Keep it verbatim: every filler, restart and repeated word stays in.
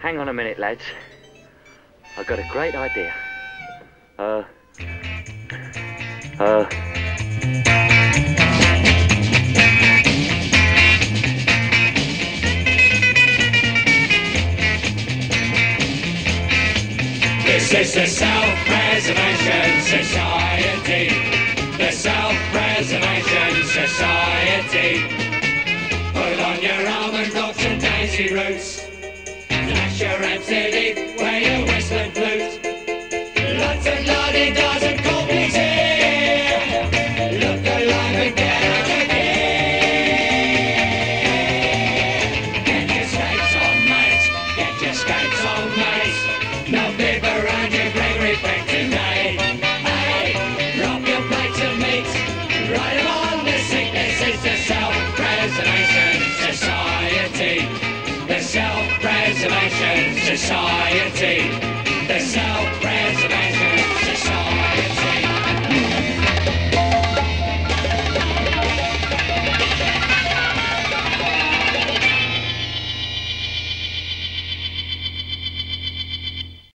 Hang on a minute, lads. I've got a great idea. Uh... Uh... This is the Self-Preservation Society. The Self-Preservation Society. Put on your almond rocks and daisy roots. Flash your M C D, wear your whistling flute. Lots of la-di-das and copies here. Look alive and get out of here. Get your skates on, mate. Get your skates on, mate. No bib around your brain reflect today. Hey, drop your plates of meat. Ride 'em on the seat. This is the Self-Preservation Society. The Self-Preservation Society. The Self